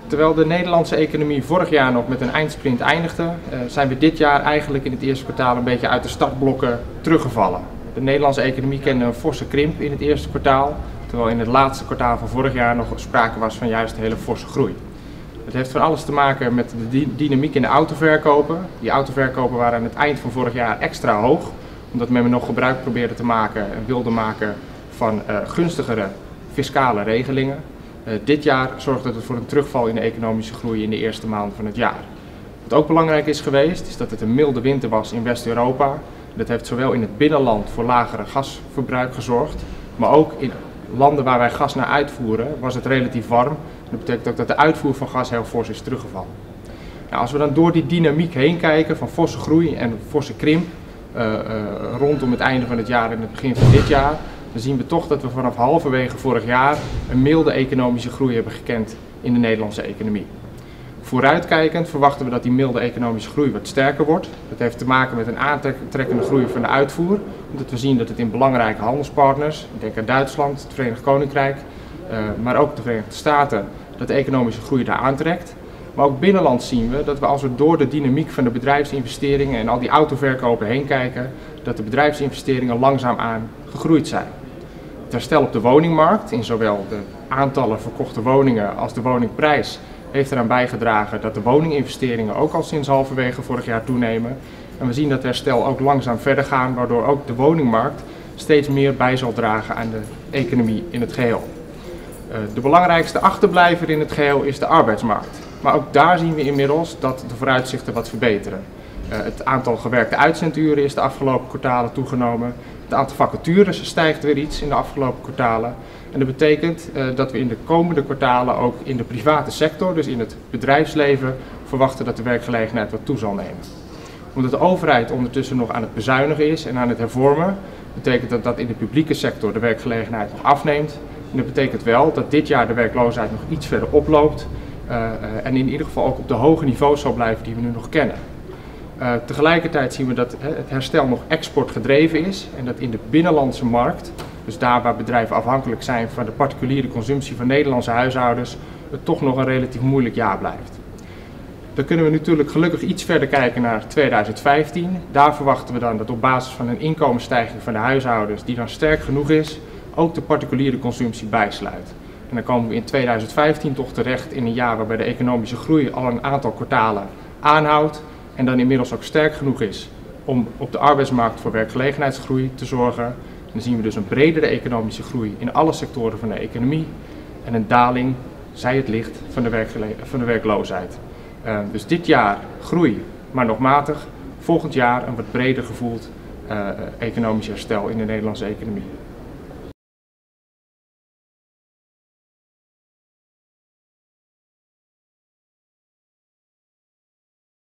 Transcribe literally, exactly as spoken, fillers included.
Terwijl de Nederlandse economie vorig jaar nog met een eindsprint eindigde, uh, zijn we dit jaar eigenlijk in het eerste kwartaal een beetje uit de startblokken teruggevallen. De Nederlandse economie kende een forse krimp in het eerste kwartaal, terwijl in het laatste kwartaal van vorig jaar nog sprake was van juist een hele forse groei. Het heeft van alles te maken met de dynamiek in de autoverkopen. Die autoverkopen waren aan het eind van vorig jaar extra hoog, omdat men nog gebruik probeerde te maken en wilde maken van uh, gunstigere fiscale regelingen. Uh, dit jaar zorgde het voor een terugval in de economische groei in de eerste maanden van het jaar. Wat ook belangrijk is geweest, is dat het een milde winter was in West-Europa. Dat heeft zowel in het binnenland voor lagere gasverbruik gezorgd, maar ook in landen waar wij gas naar uitvoeren was het relatief warm. Dat betekent ook dat de uitvoer van gas heel fors is teruggevallen. Nou, als we dan door die dynamiek heen kijken van forse groei en forse krimp uh, uh, rondom het einde van het jaar en het begin van dit jaar, dan zien we toch dat we vanaf halverwege vorig jaar een milde economische groei hebben gekend in de Nederlandse economie. Vooruitkijkend verwachten we dat die milde economische groei wat sterker wordt. Dat heeft te maken met een aantrekkende groei van de uitvoer, omdat we zien dat het in belangrijke handelspartners, ik denk aan Duitsland, het Verenigd Koninkrijk, uh, maar ook de Verenigde Staten, dat de economische groei daar aantrekt. Maar ook binnenlands zien we dat we als we door de dynamiek van de bedrijfsinvesteringen en al die autoverkopen heen kijken, dat de bedrijfsinvesteringen langzaamaan gegroeid zijn. Het herstel op de woningmarkt, in zowel de aantallen verkochte woningen als de woningprijs, heeft eraan bijgedragen dat de woninginvesteringen ook al sinds halverwege vorig jaar toenemen. En we zien dat herstel ook langzaam verder gaan, waardoor ook de woningmarkt steeds meer bij zal dragen aan de economie in het geheel. Uh, de belangrijkste achterblijver in het geheel is de arbeidsmarkt. Maar ook daar zien we inmiddels dat de vooruitzichten wat verbeteren. Uh, het aantal gewerkte uitzenduren is de afgelopen kwartalen toegenomen. Het aantal vacatures stijgt weer iets in de afgelopen kwartalen. En dat betekent uh, dat we in de komende kwartalen ook in de private sector, dus in het bedrijfsleven, verwachten dat de werkgelegenheid wat toe zal nemen. Omdat de overheid ondertussen nog aan het bezuinigen is en aan het hervormen, betekent dat dat in de publieke sector de werkgelegenheid nog afneemt. En dat betekent wel dat dit jaar de werkloosheid nog iets verder oploopt uh, uh, en in ieder geval ook op de hoge niveaus zal blijven die we nu nog kennen. Uh, tegelijkertijd zien we dat uh, het herstel nog exportgedreven is en dat in de binnenlandse markt, dus daar waar bedrijven afhankelijk zijn van de particuliere consumptie van Nederlandse huishoudens, het toch nog een relatief moeilijk jaar blijft. Dan kunnen we natuurlijk gelukkig iets verder kijken naar tweeduizend vijftien. Daar verwachten we dan dat op basis van een inkomensstijging van de huishoudens, die dan sterk genoeg is, ook de particuliere consumptie bijsluit. En dan komen we in tweeduizend vijftien toch terecht in een jaar waarbij de economische groei al een aantal kwartalen aanhoudt en dan inmiddels ook sterk genoeg is om op de arbeidsmarkt voor werkgelegenheidsgroei te zorgen. En dan zien we dus een bredere economische groei in alle sectoren van de economie en een daling, zij het licht, van de, van de werkloosheid. Uh, dus dit jaar groei, maar nog matig. Volgend jaar een wat breder gevoeld uh, economisch herstel in de Nederlandse economie.